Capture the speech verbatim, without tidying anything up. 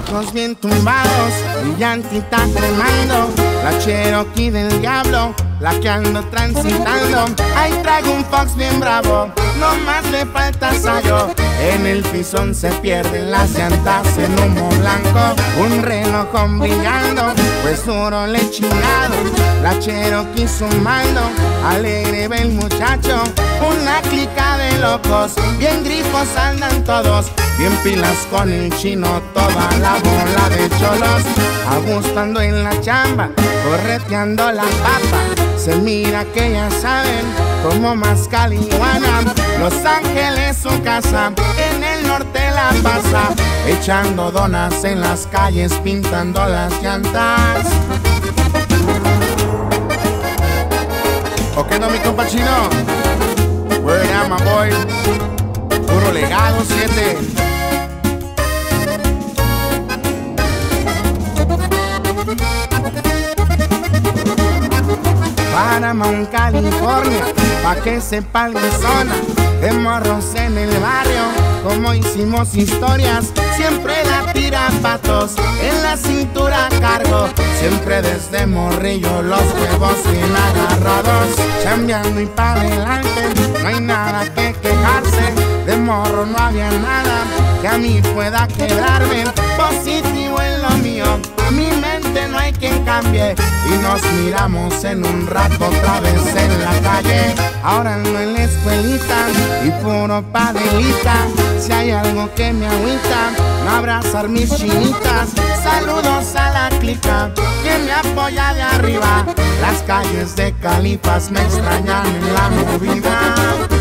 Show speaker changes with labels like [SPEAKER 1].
[SPEAKER 1] ojos bien tumbados, brillantita cremando, la Cherokee del diablo, la que ando transitando. Ahí traigo un Fox bien bravo, no más le falta sayo. En el pisón se pierden las llantas en humo blanco, un relojón brillando, pues duro le he chingado. La Cherokee sumando, alegre ve el muchacho, una clica de locos, bien grifos andan todos, bien pilas con el chino, toda la bola de cholos, agustando en la chamba, correteando la papa. Se mira que ya saben como mascar iguana. Los Ángeles su casa, en el norte la pasa, echando donas en las calles, pintando las llantas. Ok, no, mi compa chino. Word out, my boy. Puro legado siete. Paramount, California, pa' que sepa el zona. De morros en el barrio, como hicimos historias. Siempre la tira patos, en la cintura cargo. Siempre desde morrillo, los huevos bien agarrados. Chambeando y pa' adelante, no hay nada que quejarse. De morro no había nada que a mí pueda quebrarme. Positivo en lo mío, mi mente no hay quien cambie. Y nos miramos en un rato otra vez en la calle. Ahora no en la escuelita y puro padelita. Si hay algo que me agüita, no abrazar mis chinitas. Saludos a la clica que me apoya de arriba. Las calles de Califas me extrañan en la movida.